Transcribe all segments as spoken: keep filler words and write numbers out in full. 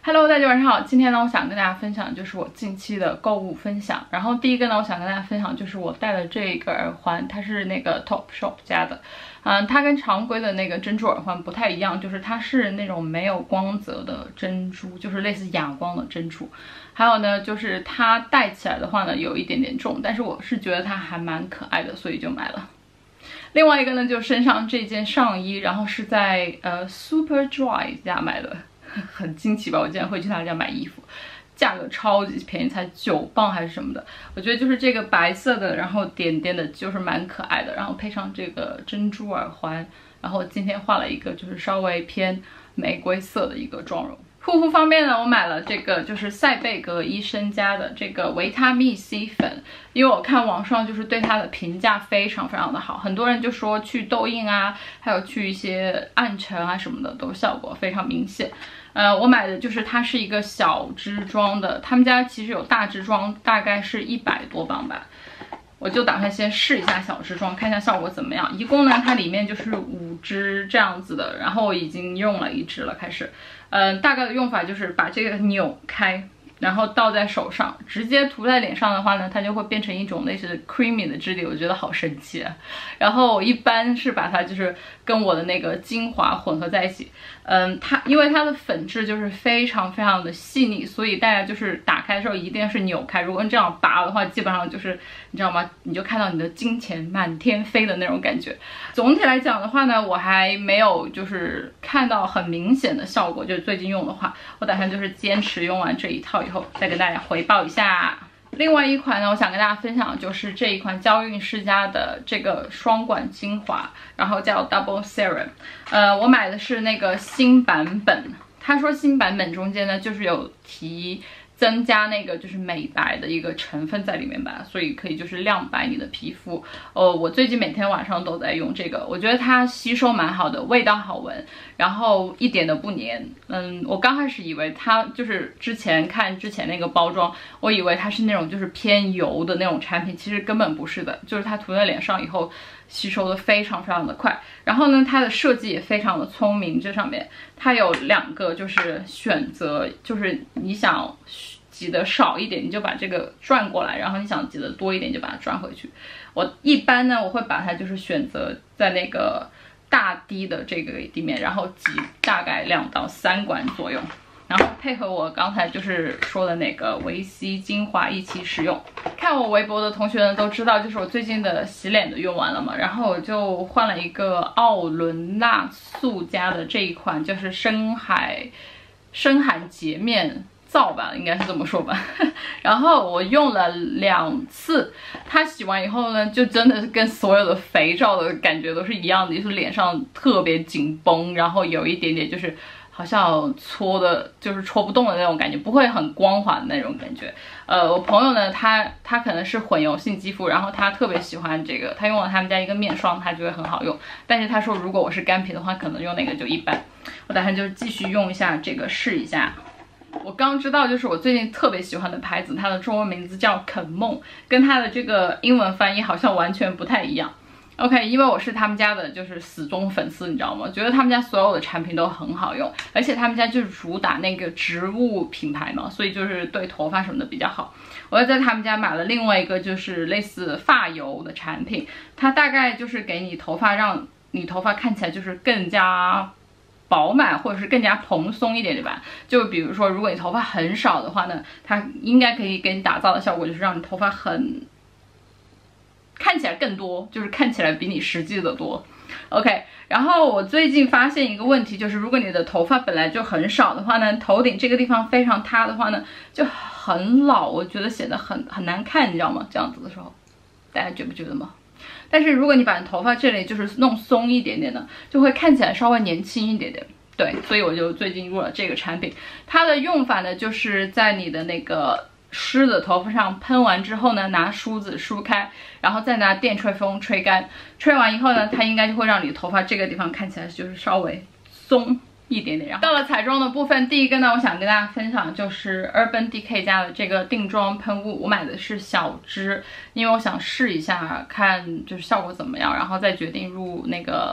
Hello， 大家晚上好。今天呢，我想跟大家分享就是我近期的购物分享。然后第一个呢，我想跟大家分享就是我戴的这个耳环，它是那个 Topshop 家的。嗯，它跟常规的那个珍珠耳环不太一样，就是它是那种没有光泽的珍珠，就是类似哑光的珍珠。还有呢，就是它戴起来的话呢，有一点点重，但是我是觉得它还蛮可爱的，所以就买了。另外一个呢，就身上这件上衣，然后是在呃 Superdry 家买的。很惊奇吧，我竟然会去他家买衣服，价格超级便宜，才九磅还是什么的。我觉得就是这个白色的，然后点点的，就是蛮可爱的，然后配上这个珍珠耳环，然后今天画了一个就是稍微偏玫瑰色的一个妆容。护肤方面呢，我买了这个就是赛贝格医生家的这个维他命 C 粉，因为我看网上就是对它的评价非常非常的好，很多人就说去痘印啊，还有去一些暗沉啊什么的，都效果非常明显。呃，我买的就是它是一个小支装的，他们家其实有大支装，大概是一百多磅吧。我就打算先试一下小支装，看一下效果怎么样。一共呢，它里面就是五支这样子的，然后我已经用了一支了，开始。嗯，大概的用法就是把这个扭开，然后倒在手上，直接涂在脸上的话呢，它就会变成一种类似 creamy 的质地，我觉得好神奇啊。然后我一般是把它就是跟我的那个精华混合在一起。嗯，它因为它的粉质就是非常非常的细腻，所以大家就是打开的时候一定是扭开。如果你这样拔的话，基本上就是你知道吗？你就看到你的金钱满天飞的那种感觉。总体来讲的话呢，我还没有就是看到很明显的效果，就是最近用的话，我打算就是坚持用完这一套以后再跟大家回报一下。另外一款呢，我想跟大家分享的就是这一款娇韵世家的这个双管精华，然后叫 Double Serum。呃，我买的是那个新版本，他说新版本中间呢就是有提增加那个就是美白的一个成分在里面吧，所以可以就是亮白你的皮肤。呃，我最近每天晚上都在用这个，我觉得它吸收蛮好的，味道好闻，然后一点都不黏。嗯，我刚开始以为它就是之前看之前那个包装，我以为它是那种就是偏油的那种产品，其实根本不是的，就是它涂在脸上以后吸收的非常非常的快。然后呢，它的设计也非常的聪明，这上面它有两个就是选择，就是你想挤得少一点，你就把这个转过来，然后你想挤得多一点就把它转回去。我一般呢，我会把它就是选择在那个大滴的这个里面，然后挤大概两到三管左右，然后配合我刚才就是说的那个维 C 精华一起使用。看我微博的同学呢都知道，就是我最近的洗脸的用完了嘛，然后我就换了一个奥伦纳素家的这一款，就是深海深海洁面皂吧，应该是这么说吧。然后我用了两次，它洗完以后呢，就真的是跟所有的肥皂的感觉都是一样的，就是脸上特别紧绷，然后有一点点就是好像搓的，就是搓不动的那种感觉，不会很光滑的那种感觉。呃，我朋友呢，他他可能是混油性肌肤，然后他特别喜欢这个，他用了他们家一个面霜，他觉得很好用。但是他说，如果我是干皮的话，可能用那个就一般。我打算就是继续用一下这个试一下。我刚知道，就是我最近特别喜欢的牌子，它的中文名字叫肯梦，跟它的这个英文翻译好像完全不太一样。OK， 因为我是他们家的就是死忠粉丝，你知道吗？觉得他们家所有的产品都很好用，而且他们家就是主打那个植物品牌嘛，所以就是对头发什么的比较好。我又在他们家买了另外一个就是类似发油的产品，它大概就是给你头发，让你头发看起来就是更加饱满或者是更加蓬松一点，对吧？就比如说，如果你头发很少的话呢，它应该可以给你打造的效果就是让你头发很看起来更多，就是看起来比你实际的多。OK， 然后我最近发现一个问题，就是如果你的头发本来就很少的话呢，头顶这个地方非常塌的话呢，就很老，我觉得显得很很难看，你知道吗？这样子的时候，大家觉不觉得吗？但是如果你把你头发这里就是弄松一点点的，就会看起来稍微年轻一点点。对，所以我就最近入了这个产品。它的用法呢，就是在你的那个湿的头发上喷完之后呢，拿梳子梳开，然后再拿电吹风吹干。吹完以后呢，它应该就会让你的头发这个地方看起来就是稍微松一点点。然后到了彩妆的部分，第一个呢，我想跟大家分享就是 Urban Decay 家的这个定妆喷雾，我买的是小支，因为我想试一下看就是效果怎么样，然后再决定入那个就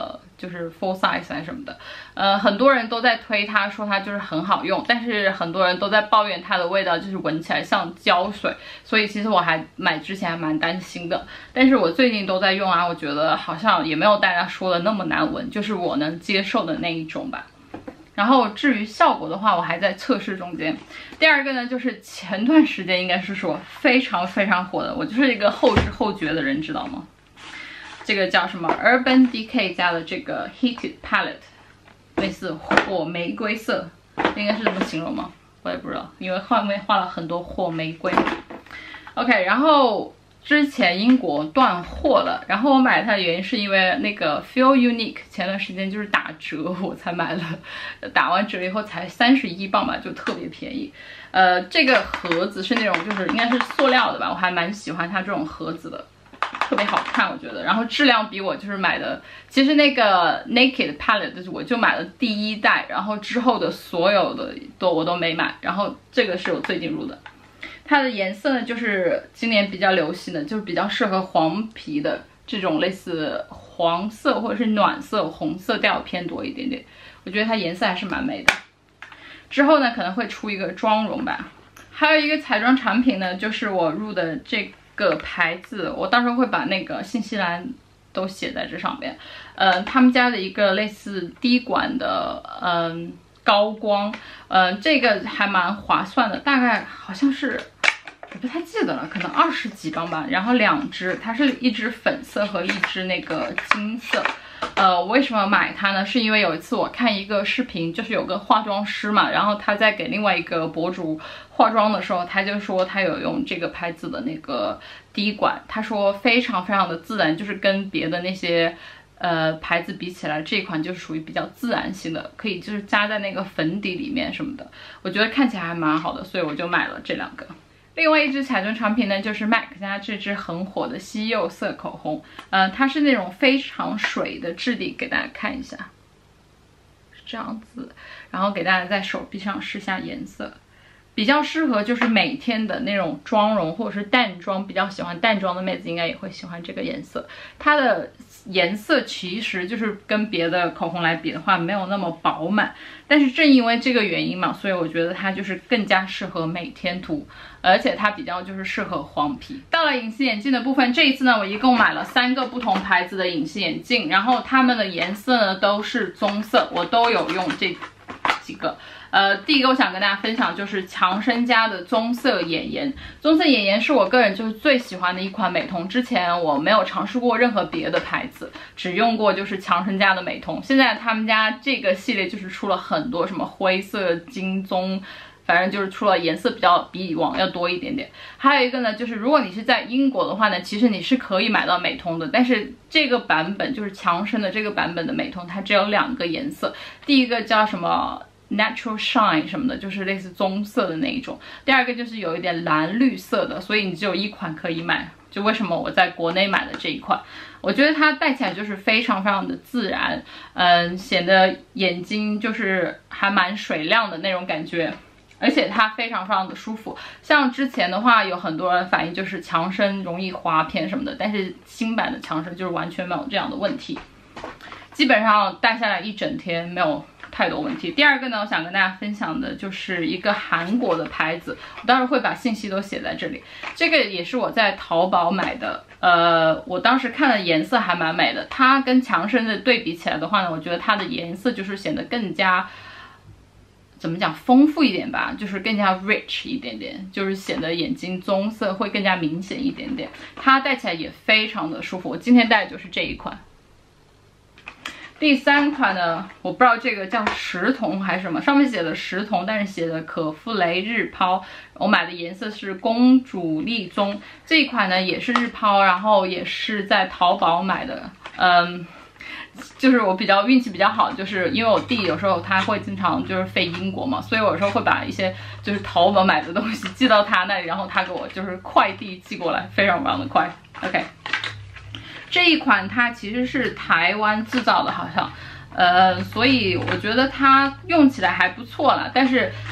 就是 full size 啊什么的。呃，很多人都在推它，说它就是很好用，但是很多人都在抱怨它的味道就是闻起来像胶水，所以其实我还买之前还蛮担心的。但是我最近都在用啊，我觉得好像也没有大家说的那么难闻，就是我能接受的那一种吧。然后至于效果的话，我还在测试中间。第二个呢，就是前段时间应该是说非常非常火的，我就是一个后知后觉的人，知道吗？这个叫什么 Urban Decay 家的这个 Heated Palette， 类似火玫瑰色，应该是这么形容吗？我也不知道，因为后面画了很多火玫瑰。OK， 然后之前英国断货了，然后我买它的原因是因为那个 Feel Unique 前段时间就是打折，我才买了，打完折以后才三十一磅吧，就特别便宜。呃，这个盒子是那种就是应该是塑料的吧，我还蛮喜欢它这种盒子的，特别好看我觉得。然后质量比我就是买的，其实那个 Naked Palette 我就买了第一代，然后之后的所有的都我都没买，然后这个是我最近入的。它的颜色呢，就是今年比较流行的，就是比较适合黄皮的这种类似黄色或者是暖色红色调偏多一点点。我觉得它颜色还是蛮美的。之后呢，可能会出一个妆容吧。还有一个彩妆产品呢，就是我入的这个牌子，我到时候会把那个信息栏都写在这上面。呃，他们家的一个类似滴管的，嗯、呃。高光，嗯、呃，这个还蛮划算的，大概好像是我不太记得了，可能二十几磅吧。然后两支，它是一支粉色和一支那个金色。呃，我为什么买它呢？是因为有一次我看一个视频，就是有个化妆师嘛，然后他在给另外一个博主化妆的时候，他就说他有用这个牌子的那个滴管，他说非常非常的自然，就是跟别的那些。呃，牌子比起来，这款就是属于比较自然性的，可以就是加在那个粉底里面什么的，我觉得看起来还蛮好的，所以我就买了这两个。另外一支彩妆产品呢，就是 M A C 家这支很火的西柚色口红，呃，它是那种非常水的质地，给大家看一下，是这样子，然后给大家在手臂上试下颜色。比较适合就是每天的那种妆容或者是淡妆，比较喜欢淡妆的妹子应该也会喜欢这个颜色。它的颜色其实就是跟别的口红来比的话没有那么饱满，但是正因为这个原因嘛，所以我觉得它就是更加适合每天涂，而且它比较就是适合黄皮。到了隐形眼镜的部分，这一次呢我一共买了三个不同牌子的隐形眼镜，然后它们的颜色呢都是棕色，我都有用这几个。呃，第一个我想跟大家分享就是强生家的棕色眼颜。棕色眼颜是我个人就是最喜欢的一款美瞳，之前我没有尝试过任何别的牌子，只用过就是强生家的美瞳。现在他们家这个系列就是出了很多什么灰色、金棕，反正就是出了颜色比较比以往要多一点点。还有一个呢，就是如果你是在英国的话呢，其实你是可以买到美瞳的，但是这个版本就是强生的这个版本的美瞳，它只有两个颜色，第一个叫什么Natural Shine 什么的，就是类似棕色的那一种。第二个就是有一点蓝绿色的，所以你只有一款可以买。就为什么我在国内买的这一款，我觉得它戴起来就是非常非常的自然，嗯，显得眼睛就是还蛮水亮的那种感觉。而且它非常非常的舒服，像之前的话有很多人反映就是强生容易滑片什么的，但是新版的强生就是完全没有这样的问题，基本上戴下来一整天没有太多问题。第二个呢，我想跟大家分享的就是一个韩国的牌子，我待会儿会把信息都写在这里。这个也是我在淘宝买的，呃，我当时看的颜色还蛮美的。它跟强生的对比起来的话呢，我觉得它的颜色就是显得更加怎么讲丰富一点吧，就是更加 rich 一点点，就是显得眼睛棕色会更加明显一点点。它戴起来也非常的舒服，我今天戴的就是这一款。第三款呢，我不知道这个叫石瞳还是什么，上面写的石瞳，但是写的可馥雷日抛。我买的颜色是公主丽棕，这一款呢也是日抛，然后也是在淘宝买的。嗯，就是我比较运气比较好，就是因为我弟有时候他会经常就是飞英国嘛，所以我有时候会把一些就是淘宝买的东西寄到他那里，然后他给我就是快递寄过来，非常非常的快。OK。这一款它其实是台湾制造的，好像，呃，所以我觉得它用起来还不错了。但是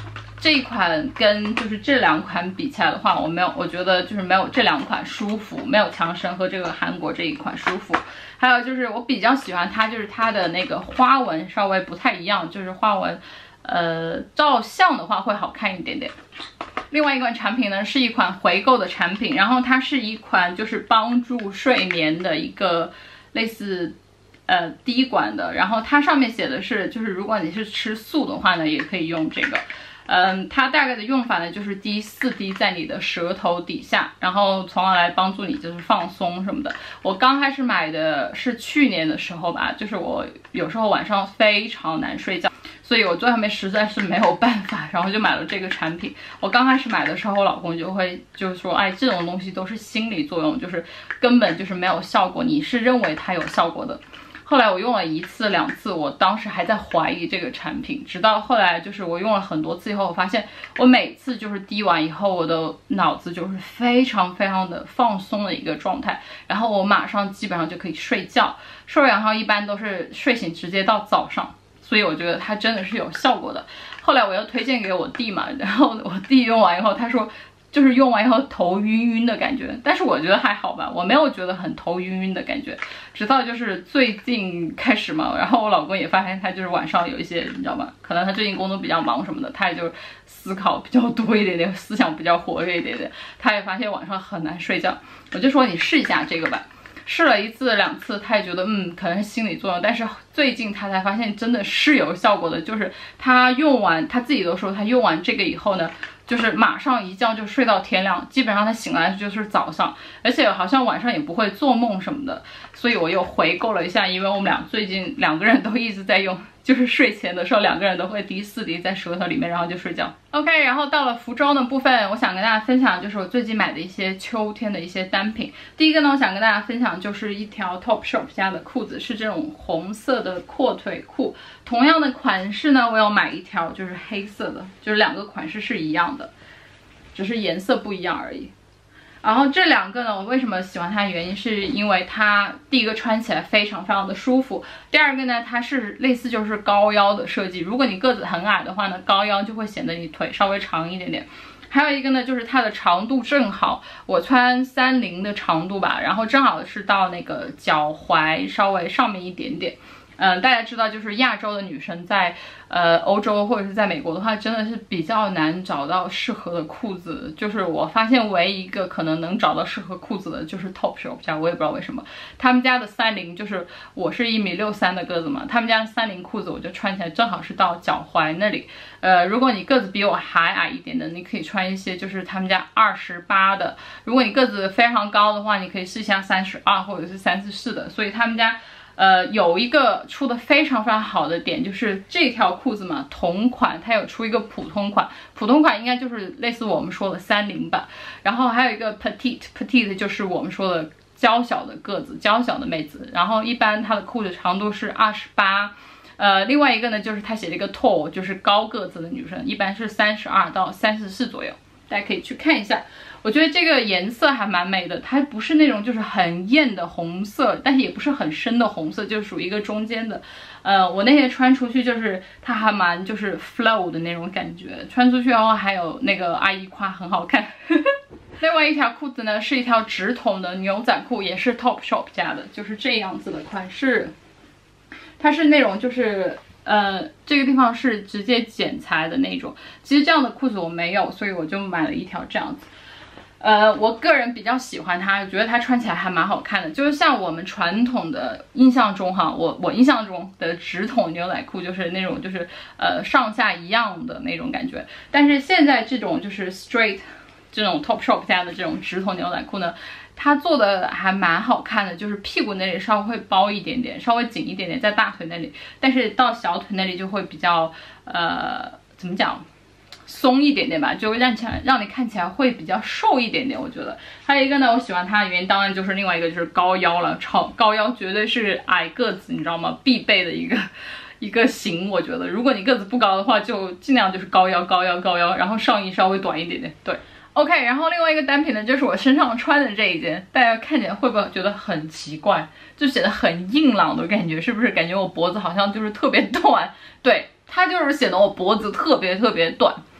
这一款跟就是这两款比起来的话，我没有，我觉得就是没有这两款舒服，没有强生和这个韩国这一款舒服。还有就是我比较喜欢它，就是它的那个花纹稍微不太一样，就是花纹，呃，照相的话会好看一点点。另外一款产品呢是一款回购的产品，然后它是一款就是帮助睡眠的一个类似。呃，滴管的，然后它上面写的是，就是如果你是吃素的话呢，也可以用这个。嗯，它大概的用法呢，就是滴四滴在你的舌头底下，然后从而来帮助你就是放松什么的。我刚开始买的是去年的时候吧，就是我有时候晚上非常难睡觉，所以我最后面实在是没有办法，然后就买了这个产品。我刚开始买的时候，我老公就会就说，哎，这种东西都是心理作用，就是根本就是没有效果，你是认为它有效果的。后来我用了一次两次，我当时还在怀疑这个产品，直到后来就是我用了很多次以后，我发现我每次就是滴完以后，我的脑子就是非常非常的放松的一个状态，然后我马上基本上就可以睡觉，睡完后一般都是睡醒直接到早上，所以我觉得它真的是有效果的。后来我又推荐给我弟嘛，然后我弟用完以后，他说就是用完以后头晕晕的感觉，但是我觉得还好吧，我没有觉得很头晕晕的感觉。直到就是最近开始嘛，然后我老公也发现他就是晚上有一些，你知道吗？可能他最近工作比较忙什么的，他也就思考比较多一点点，思想比较活跃一点点，他也发现晚上很难睡觉。我就说你试一下这个吧。试了一次两次，他也觉得嗯可能是心理作用，但是最近他才发现真的是有效果的，就是他用完他自己都说他用完这个以后呢，就是马上一觉就睡到天亮，基本上他醒来就是早上，而且好像晚上也不会做梦什么的，所以我又回购了一下，因为我们俩最近两个人都一直在用，就是睡前的时候两个人都会滴四滴在舌头里面，然后就睡觉。OK， 然后到了服装的部分，我想跟大家分享就是我最近买的一些秋天的一些单品。第一个呢，我想跟大家分享就是一条 Topshop 家的裤子，是这种红色的阔腿裤。同样的款式呢，我要买一条就是黑色的，就是两个款式是一样的，只是颜色不一样而已。然后这两个呢，我为什么喜欢它的原因是因为它第一个穿起来非常非常的舒服，第二个呢它是类似就是高腰的设计，如果你个子很矮的话呢，高腰就会显得你腿稍微长一点点。还有一个呢就是它的长度正好，我穿三零的长度吧，然后正好是到那个脚踝稍微上面一点点。嗯，大家知道就是亚洲的女生在呃欧洲或者是在美国的话，真的是比较难找到适合的裤子。就是我发现唯一一个可能能找到适合裤子的就是 Topshop 家，我也不知道为什么。他们家的三零就是我是一米六三的个子嘛，他们家的三零裤子我就穿起来正好是到脚踝那里。呃，如果你个子比我还矮一点的，你可以穿一些就是他们家二十八的。如果你个子非常高的话，你可以试一下三十二或者是三十四的。所以他们家。呃，有一个出的非常非常好的点，就是这条裤子嘛，同款它有出一个普通款，普通款应该就是类似我们说的三零吧，然后还有一个 petite petite 就是我们说的娇小的个子，娇小的妹子，然后一般它的裤子长度是二十八，呃，另外一个呢就是它写了一个 tall， 就是高个子的女生，一般是三十二到三十四左右，大家可以去看一下。我觉得这个颜色还蛮美的，它不是那种就是很艳的红色，但是也不是很深的红色，就是属于一个中间的。呃，我那天穿出去就是它还蛮就是 flow 的那种感觉，穿出去的话还有那个阿姨夸很好看。另外一条裤子呢是一条直筒的牛仔裤，也是 Topshop 家的，就是这样子的款式。它是那种就是呃这个地方是直接剪裁的那种，其实这样的裤子我没有，所以我就买了一条这样子。呃，我个人比较喜欢它，我觉得它穿起来还蛮好看的，就是像我们传统的印象中哈，我我印象中的直筒牛仔裤就是那种就是呃上下一样的那种感觉，但是现在这种就是 straight 这种 Topshop 家的这种直筒牛仔裤呢，它做的还蛮好看的，就是屁股那里稍微会包一点点，稍微紧一点点，在大腿那里，但是到小腿那里就会比较呃怎么讲？松一点点吧，就让起来让你看起来会比较瘦一点点，我觉得。还有一个呢，我喜欢它的原因，当然就是另外一个就是高腰了，超高腰绝对是矮个子，你知道吗？必备的一个一个型，我觉得。如果你个子不高的话，就尽量就是高腰高腰高腰，然后上衣稍微短一点点，对。OK， 然后另外一个单品呢，就是我身上穿的这一件，大家看起来会不会觉得很奇怪？就显得很硬朗的感觉，是不是？感觉我脖子好像就是特别短，对，它就是显得我脖子特别特别短。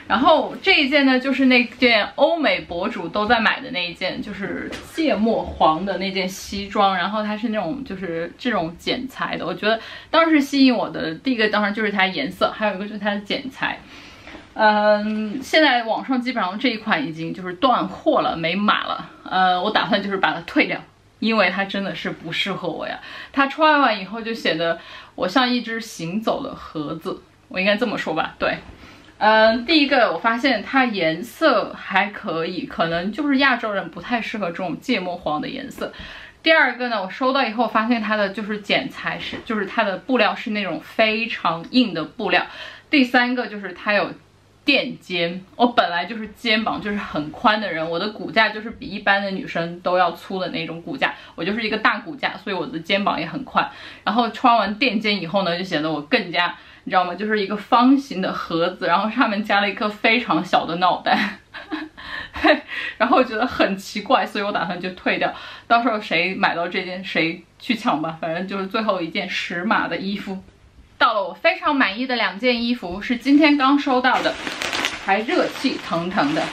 然后这一件呢，就是那件欧美博主都在买的那一件，就是芥末黄的那件西装，然后它是那种就是这种剪裁的。我觉得当时吸引我的第一个当然就是它颜色，还有一个就是它的剪裁。嗯，现在网上基本上这一款已经就是断货了，没码了。呃，我打算就是把它退掉，因为它真的是不适合我呀。它穿完以后就显得我像一只行走的盒子，我应该这么说吧？对。嗯，第一个我发现它颜色还可以，可能就是亚洲人不太适合这种芥末黄的颜色。第二个呢，我收到以后发现它的就是剪裁是，就是它的布料是那种非常硬的布料。第三个就是它有垫肩，我本来就是肩膀就是很宽的人，我的骨架就是比一般的女生都要粗的那种骨架，我就是一个大骨架，所以我的肩膀也很宽。然后穿完垫肩以后呢，就显得我更加。你知道吗？就是一个方形的盒子，然后上面加了一颗非常小的脑袋，然后我觉得很奇怪，所以我打算就退掉。到时候谁买到这件谁去抢吧，反正就是最后一件十码的衣服。到了我非常满意的两件衣服，是今天刚收到的，还热气腾腾的。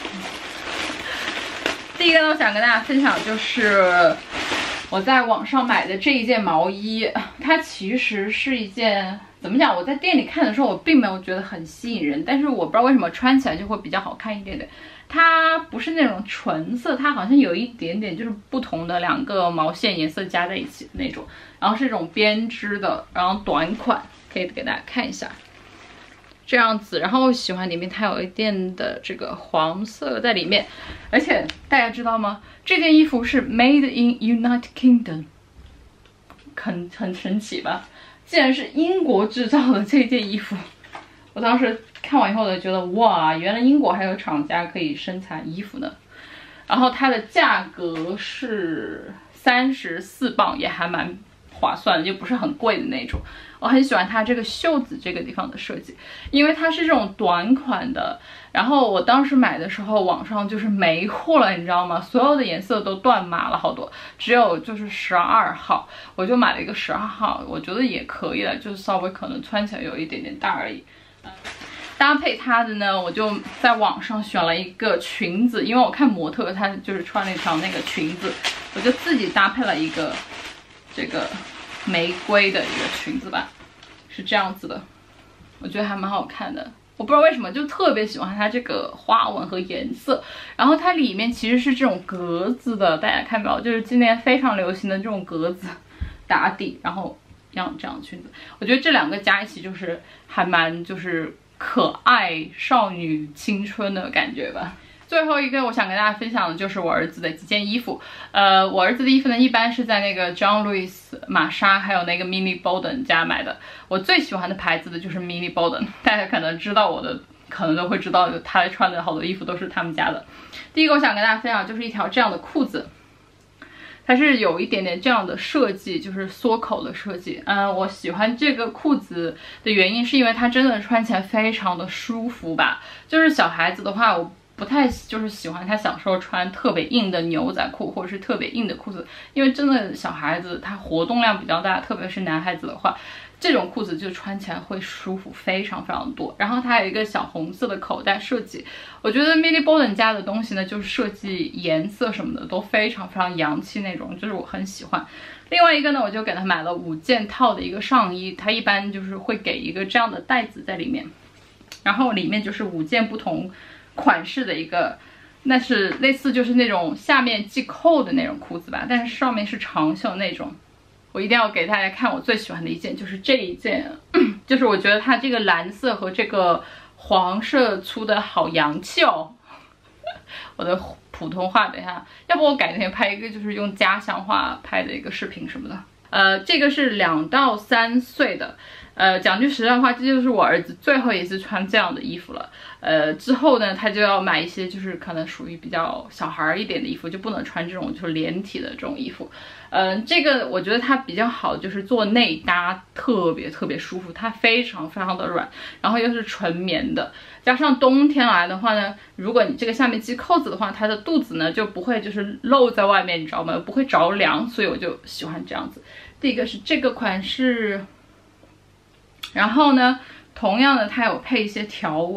第一个呢，我想跟大家分享就是我在网上买的这一件毛衣，它其实是一件。怎么讲？我在店里看的时候，我并没有觉得很吸引人，但是我不知道为什么穿起来就会比较好看一点点。它不是那种纯色，它好像有一点点就是不同的两个毛线颜色加在一起的那种，然后是一种编织的，然后短款，可以给大家看一下，这样子。然后我喜欢里面它有一点的这个黄色在里面，而且大家知道吗？这件衣服是 Made in United Kingdom， 很很神奇吧？竟然是英国制造的这件衣服，我当时看完以后呢，觉得哇，原来英国还有厂家可以生产衣服呢。然后它的价格是三十四磅，也还蛮划算的，就不是很贵的那种。我很喜欢它这个袖子这个地方的设计，因为它是这种短款的。然后我当时买的时候，网上就是没货了，你知道吗？所有的颜色都断码了好多，只有就是十二号，我就买了一个十二号，我觉得也可以了，就是稍微可能穿起来有一点点大而已。搭配它的呢，我就在网上选了一个裙子，因为我看模特她就是穿了一条那个裙子，我就自己搭配了一个这个玫瑰的一个裙子吧，是这样子的，我觉得还蛮好看的。我不知道为什么就特别喜欢它这个花纹和颜色，然后它里面其实是这种格子的，大家看到就是今年非常流行的这种格子打底，然后像这样的裙子，我觉得这两个加一起就是还蛮就是可爱少女青春的感觉吧。最后一个我想跟大家分享的就是我儿子的几件衣服，呃，我儿子的衣服呢，一般是在那个 John Lewis 玛莎还有那个 Millie Borden 家买的。我最喜欢的牌子的就是 Millie Borden， 大家可能知道我的，可能都会知道他穿的好多衣服都是他们家的。第一个我想跟大家分享就是一条这样的裤子，它是有一点点这样的设计，就是缩口的设计。嗯，我喜欢这个裤子的原因是因为它真的穿起来非常的舒服吧。就是小孩子的话，我不太就是喜欢他小时候穿特别硬的牛仔裤或者是特别硬的裤子，因为真的小孩子他活动量比较大，特别是男孩子的话，这种裤子就穿起来会舒服非常非常多。然后它还有一个小红色的口袋设计，我觉得 Millie Borden 家的东西呢，就是设计颜色什么的都非常非常洋气那种，就是我很喜欢。另外一个呢，我就给他买了五件套的一个上衣，它一般就是会给一个这样的袋子在里面，然后里面就是五件不同款式的一个，那是类似就是那种下面系扣的那种裤子吧，但是上面是长袖那种。我一定要给大家看我最喜欢的一件，就是这一件，就是我觉得它这个蓝色和这个黄色出的好洋气哦。我的普通话等一下，要不我改天拍一个就是用家乡话拍的一个视频什么的。呃，这个是两到三岁的。呃，讲句实在话，这就是我儿子最后一次穿这样的衣服了。呃，之后呢，他就要买一些就是可能属于比较小孩一点的衣服，就不能穿这种就是连体的这种衣服。嗯、呃，这个我觉得它比较好，就是做内搭，特别特别舒服，它非常非常的软，然后又是纯棉的，加上冬天来的话呢，如果你这个下面系扣子的话，它的肚子呢就不会就是露在外面，你知道吗？不会着凉，所以我就喜欢这样子。第一个是这个款式。然后呢，同样的它有配一些条纹，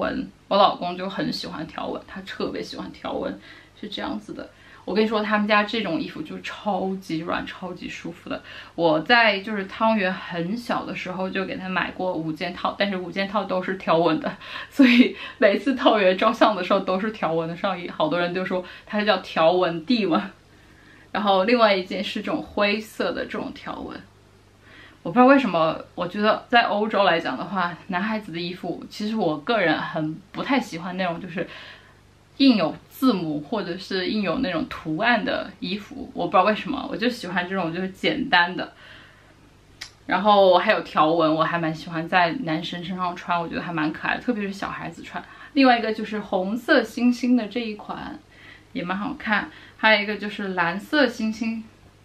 我老公就很喜欢条纹，他特别喜欢条纹，是这样子的。我跟你说，他们家这种衣服就超级软、超级舒服的。我在就是汤圆很小的时候就给他买过五件套，但是五件套都是条纹的，所以每次汤圆照相的时候都是条纹的上衣。好多人就说它是叫条纹地纹。然后另外一件是这种灰色的这种条纹。我不知道为什么，我觉得在欧洲来讲的话，男孩子的衣服，其实我个人很不太喜欢那种就是印有字母或者是印有那种图案的衣服，我不知道为什么，我就喜欢这种就是简单的。然后还有条纹，我还蛮喜欢在男生身上穿，我觉得还蛮可爱的，特别是小孩子穿。另外一个就是红色星星的这一款，也蛮好看。还有一个就是蓝色星星。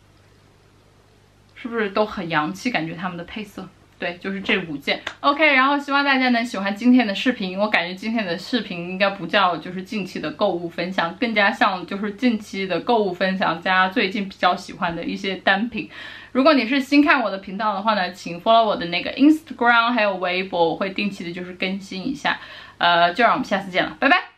是不是都很洋气？感觉他们的配色，对，就是这五件。OK， 然后希望大家能喜欢今天的视频。我感觉今天的视频应该不叫就是近期的购物分享，更加像就是近期的购物分享加最近比较喜欢的一些单品。如果你是新看我的频道的话呢，请 follow 我的那个 Instagram 还有微博，我会定期的就是更新一下。呃，就让我们下次见了，拜拜。